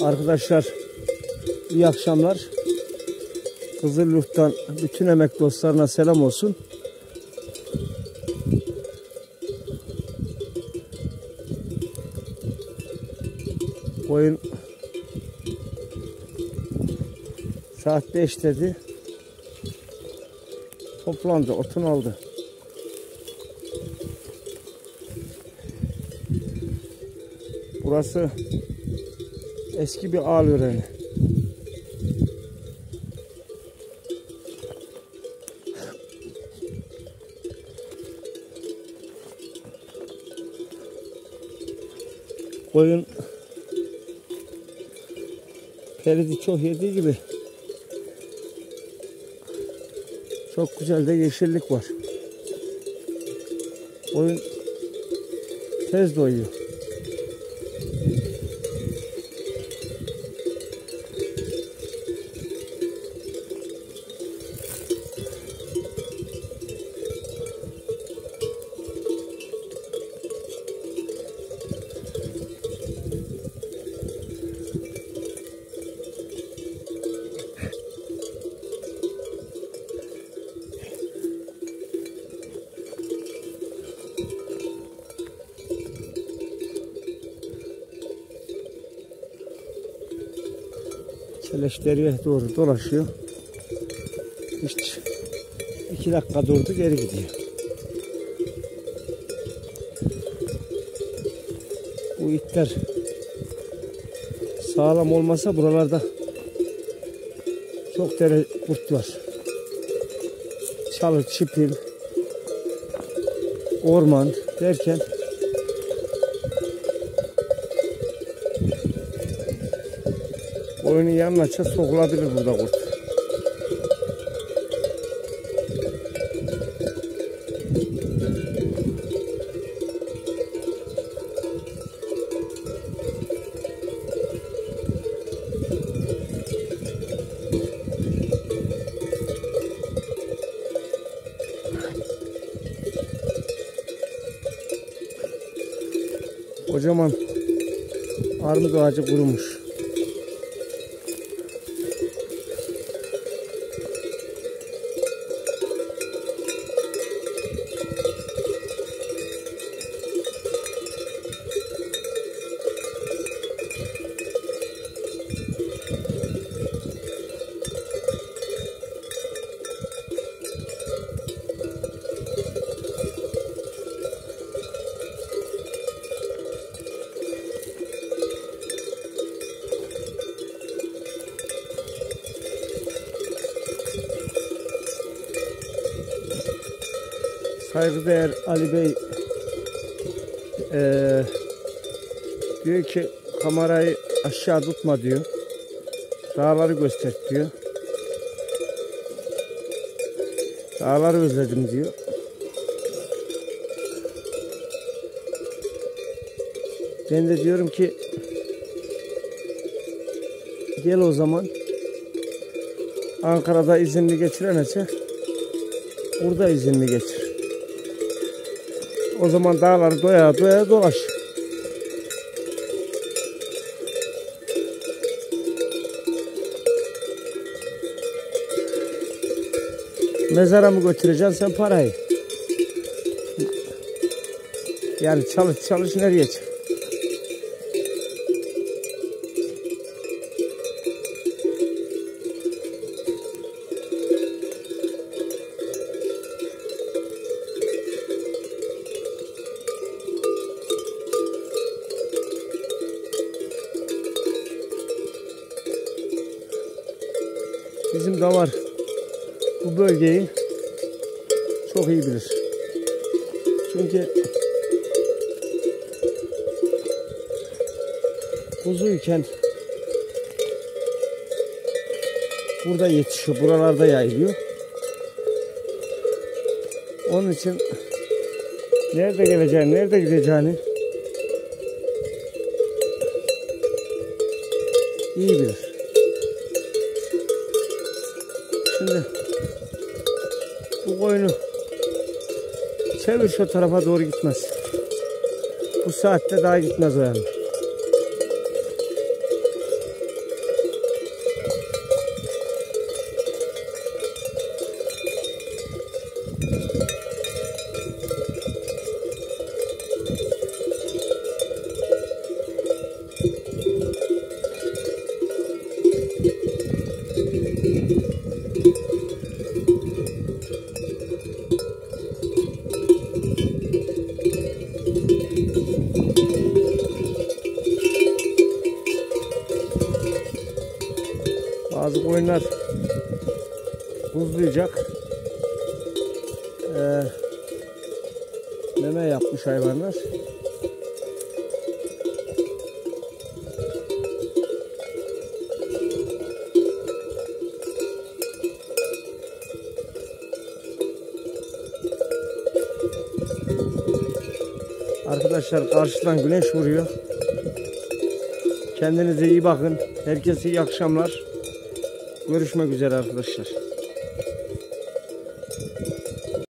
Arkadaşlar iyi akşamlar. Kızılyurt'tan bütün emek dostlarına selam olsun. Koyun saat 5 dedi. Toplandı, otunu aldı. Burası eski bir ağlöreni. Koyun peridi çok yediği gibi çok güzel de yeşillik var. Koyun tez doyuyor. Keleş deriye doğru dolaşıyor. Hiç 2 dakika durdu, geri gidiyor. Bu itler sağlam olmasa buralarda çok dere kurt var. Çalı, çipil, orman derken oyunun yanına sokulabilir burada kurt. Kocaman armut ağacı kurumuş. Saygıdeğer Ali Bey diyor ki kamerayı aşağı tutma diyor. Dağları göster diyor. Dağları özledim diyor. Ben de diyorum ki gel o zaman, Ankara'da izinli geçiremezse burada izinli geçir. O zaman dağları doya doya dolaş. Mezara mı götüreceksin sen parayı? Yani çalış nereye çık? Bizim davar bu bölgeyi çok iyi bilir. Çünkü kuzuyken burada yetişiyor, buralarda yayılıyor. Onun için nerede geleceğini, nerede gideceğini iyi bilir. Şimdi bu koyunu çevir, şu tarafa doğru gitmez. Bu saatte daha gitmez o yani. Bazı koyunlar buzlayacak. Meme yapmış hayvanlar. Arkadaşlar karşıdan güneş vuruyor. Kendinize iyi bakın. Herkese iyi akşamlar. Görüşmek üzere arkadaşlar.